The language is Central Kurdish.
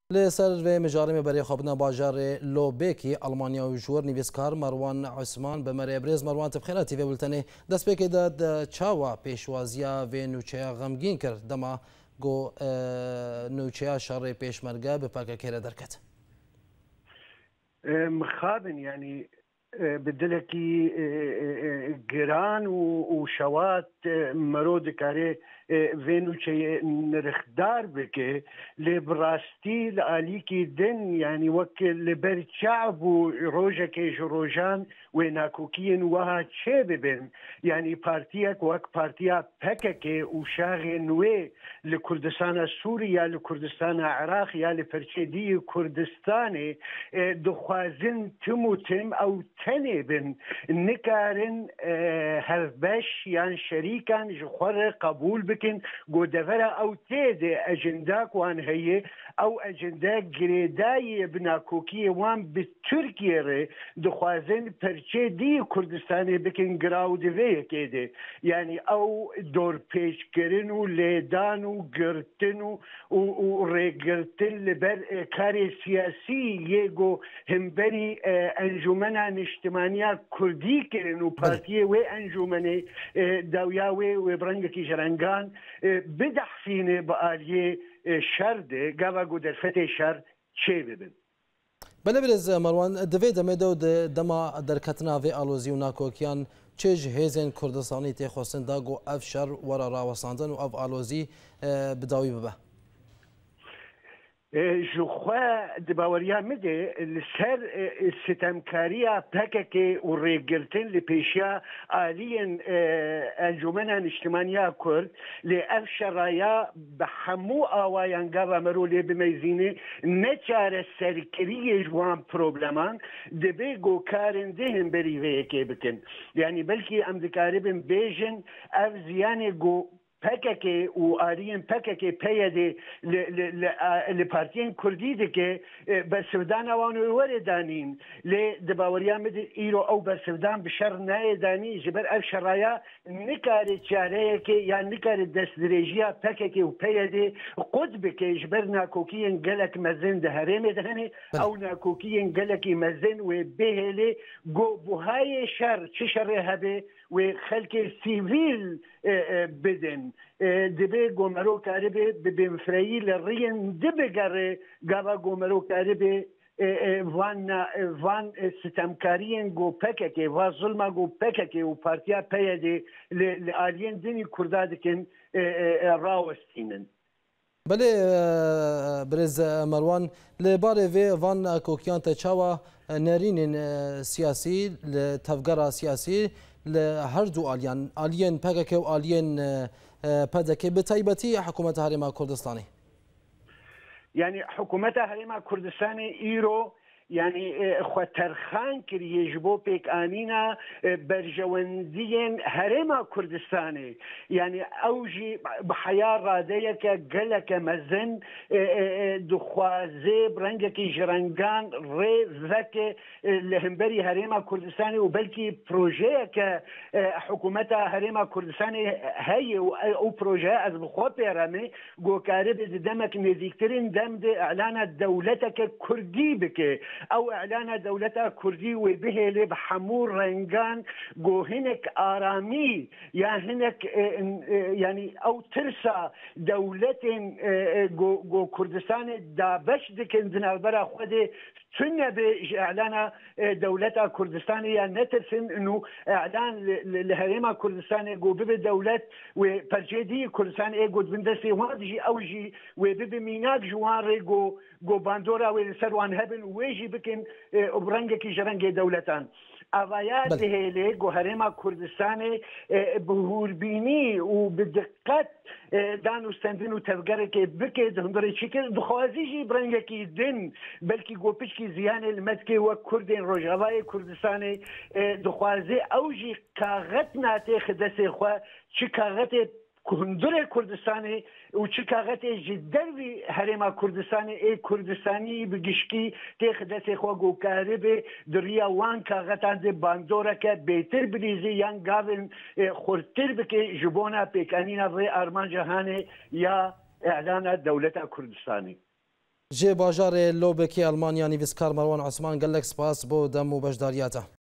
لسر و مجارم برای خوابنا باجار لوبکی آلمانیا و جور نویسکار مروان عثمان به مری ابرز مروان تبخیراتی و بلتنه دست بکی داد چاوا پیشوازیا و نوچه غمگین کرد دما گو نوچه شر پیشمرگه به پاکه کره درکت مخابن يعني بدلكي جيران وشوات مرود كاري فينو شيء نرخدار بك لبراستي لاليكي دن يعني وك لبرد شعب وروجا كيج روجان ويناكوكين وها تشاببن يعني بارتيك وك بارتيا بككي وشاغي نوي لكردستان سوريا لكردستان عراق يا لفرشيدي كردستاني دخوازن تموتم او تنبن نكارن هفبش يعني شريكا جخور قبول بكن قدفرة او تيدي اجنداك وان هي او اجنداك جريداي بناكوكي وان بتركيا ري دخوازن پرچه دي كردستاني بكن گراو دوه كده يعني او دور پیش کرن و لیدان و گرتن و ریگرتن لبر کار سیاسی یگو همبری انجمن اجتماعية كردي كرن وبارتيه وانجمن داويا وبرنجكي جرنجان بدح فيني بآلية شرده قاوا قدر فتي شر شي ببن بله برز مروان دوی دمه دما درکتنا و آلوزی و ناکوکیان چه جهیزن کردستانی تی خواستن داگو اف شر ورا راوساندن و اف آلوزی بداوی ببه جوخوا دباوريا مدي لسر ستمكاريا بككي وريجرتن لبيشيا آليا انجمنا اجتماعية كرد لأفشرايا بحمو آوايان قاوا مرولي بميزيني نچار السركرية جوان بروبلمان دبيگو كارن دهن بريوه بكن يعني بلكي امدكاري بن بيجن اف زياني جو پککی و آریان پککی پیاده لپارتیان کردی دکه بسودان آوانو وردانین ل دباوریان مد ایرو او بسودان بشر نه دانی جبر اف شرایا نکاری چاره که یا نکاری دستریجیا پککی و پیاده قد بکه جبر ناکوکیان گلک مزن دهرم دهنی او ناکوکیان گلکی مزن و بهله گو بهای شر چه شر هبه و خلق سیویل بدن دبي قومرو كاربي بمفريل الرين دبي قري قابا قومرو كاربي وان ستمكارين جو بككي و ظلما جو بككي و بارتيا بيدي لآلين ديني كردادكن راوستينن بله برز مروان لباره في وان كوكيان تشاوا نارين سياسي لتفجر سياسي لهر دو آلين پاکه و آلين پدکه به تایبتی حکومت هرم کردستانی يعني حكومة هرم كردستاني ايرو يعني خطرخان كر يجبو بيك آنينا برجواندين هرما كردستاني يعني أوجي بحياة راديك قلك مزن دخوازي برنجك جرنجان ري ذاك لهمبري هرما كردستاني وبلكي بروجيك حكومة هرما كردستاني هي أو بروجيه از بخوة بيرامي قو كارب دمك نزيكترين دم إعلان دولتك كردي بك او اعلان دولتها كردي وبه لب حمور رنجان جو هنك ارامي يا هنك يعني او ترسى دولة جو كردستان دابش دكن دنالبرا خده سنة بإعلان دولتها كردستانية نترسن إنه إعلان لهريما كردستانية جو بب دولة وبرجدي كردستانية جو بندسي واجي أوجي وبب ميناك جواري جو باندورا وسروان هبن ويجي بكن برنجكي جرنجي دولتان أضايات هيلي جو هريما كردستاني بهوربيني وبدقات دانو استندن و تفگره که بکد هندره چیکر دخوازیجی برنگه که دن بلکی گوپش که زیان المدکه و کردین روجاوای کردستانی دخوازی اوجی کاغت ناته خدسه خواه چی کاغت هندره کردستانی و چی کاغت جدروی هرما کردستانی ای کردستانی بگشکی تیخ دست خواه گوکاره به دریا وان کاغتان ده باندوره که بیتر بریزی یان گاون خورتر بکه جبونا پیکانینا وی آرمان جهانه یا اعلان دولت کردستانی جێ باژارێ لۆبێکی ئەلمانیا نیڤیسکار مەڕوان عوسمان گەلێک سپاس بۆ دەم و بەشداریاتە.